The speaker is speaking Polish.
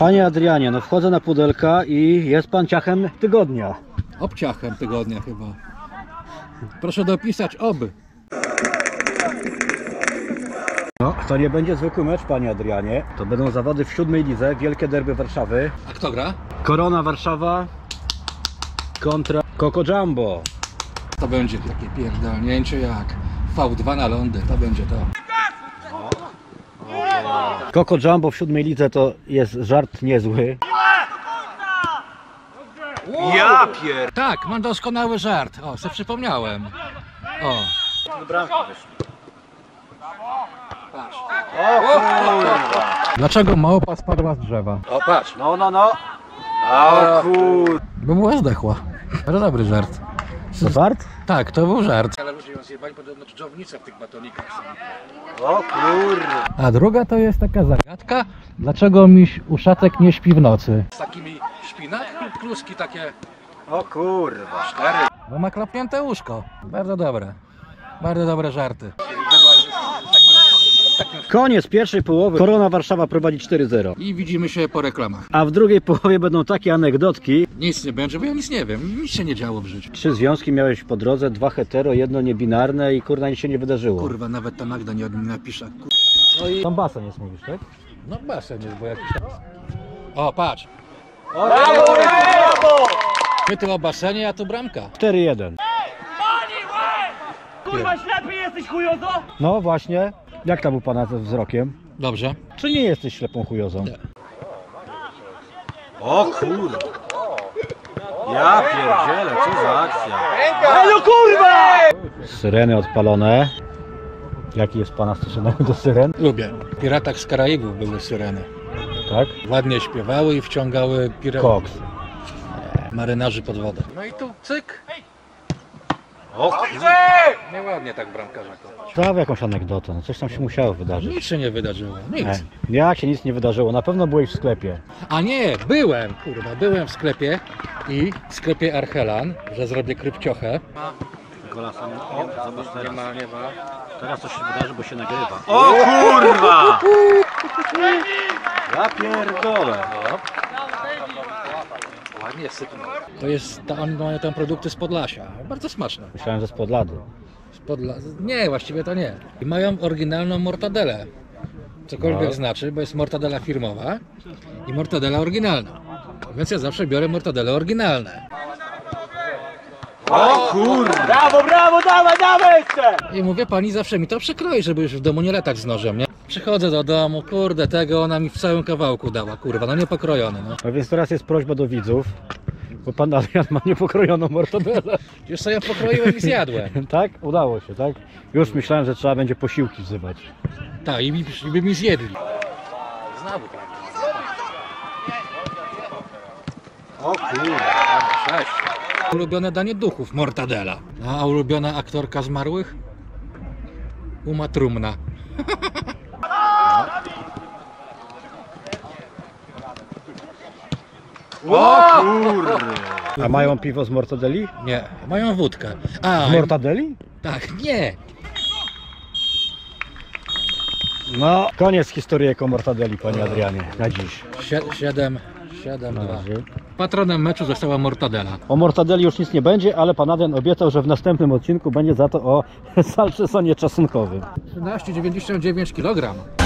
Panie Adrianie, no wchodzę na pudelka i jest pan ciachem tygodnia. Obciachem tygodnia chyba. Proszę dopisać oby. No, to nie będzie zwykły mecz, panie Adrianie. To będą zawody w 7. lidze, wielkie derby Warszawy. A kto gra? Korona Warszawa kontra Coco Jumbo. To będzie takie pierdolnięcie jak V2 na lądy. To będzie to. Coco Jumbo w 7. lidze to jest żart niezły. Ja pier... Tak, mam doskonały żart. O, sobie przypomniałem. O. Patrz. Dlaczego małpa spadła z drzewa? O patrz. No. O kur... Bo była zdechła. To dobry żart. To żart? Tak, to był żart. Ale ludzie ją zjebali, podobno dżdżownice w tych batonikach są. O kur... A druga to jest taka zagadka. Dlaczego miś uszatek nie śpi w nocy? Z takimi śpinak lub kluski takie O kurwa. 4. Bo ma klapnięte łóżko. Bardzo dobre. Bardzo dobre żarty. Koniec pierwszej połowy. Korona Warszawa prowadzi 4-0. I widzimy się po reklamach. A w drugiej połowie będą takie anegdotki. Nic nie będzie, bo ja nic nie wiem. Nic się nie działo w życiu. 3 związki miałeś po drodze, 2 hetero, 1 niebinarne i kurna nic się nie wydarzyło. Kurwa, nawet ta Magda nie napisze. No i tam basen jest, mówisz, tak? No basen jest, bo jakiś tam... O, patrz. My tu o basenie, a tu bramka. 4-1. Kurwa, ślepy jesteś, chujozo? No właśnie. Jak tam u pana ze wzrokiem? Dobrze. Czy nie jesteś ślepą chujozą? Nie. O kurwa. Ja pierdzielę, co za akcja. Elo, kurwa! Syreny odpalone. Jaki jest pana stosunek do syren? Lubię. W Piratach z Karaibów były syreny. Tak? Ładnie śpiewały i wciągały Koks. marynarzy pod wodę. No i tu cyk. O Nieładnie tak bramkarza kopać. Prawie jakąś anegdotę, no coś tam się musiało wydarzyć. Nic się nie wydarzyło. Nic. Jak się nic nie wydarzyło? Na pewno byłeś w sklepie. A nie, byłem, kurwa, byłem w sklepie i w sklepie Archelan, że zrobię krypciochę. Golasa, o, zobacz teraz. Nie ma. Teraz coś się wydarzy, bo się nagrywa. O kurwa. Ja pierdolę. Ładnie sypnął. To jest, oni mają tam produkty z Podlasia. Bardzo smaczne. Myślałem, że z Podlady. Nie, właściwie to nie. I mają oryginalną mortadelę. Cokolwiek No. znaczy, bo jest mortadela firmowa i mortadela oryginalna. Więc ja zawsze biorę mortadele oryginalne. O kurwa. Brawo, brawo, dawaj jeszcze! I mówię, pani zawsze mi to przekroi, żeby już w domu nie latać z nożem, nie? Przychodzę do domu, kurde, tego ona mi w całym kawałku dała, kurwa, no niepokrojony, no. A więc teraz jest prośba do widzów, bo pan Adrian ma niepokrojoną mortadelę. Już sobie ją pokroiłem i zjadłem. Tak? Udało się, tak? Już myślałem, że trzeba będzie posiłki wzywać. Tak, i by mi zjedli. Znowu tak. O kurwa. 6. Ulubione danie duchów, mortadela. A ulubiona aktorka zmarłych? Uma Trumna. O kurwa. A mają piwo z mortadeli? Nie, mają wódkę. A, Z mortadeli? tak, nie. No, koniec historii o mortadeli, panie Adrianie, na dziś. 7-2. Patronem meczu została mortadela. O mortadeli już nic nie będzie, ale pan Adrian obiecał, że w następnym odcinku będzie za to o salcesonie czosnkowym. 13,99 kg.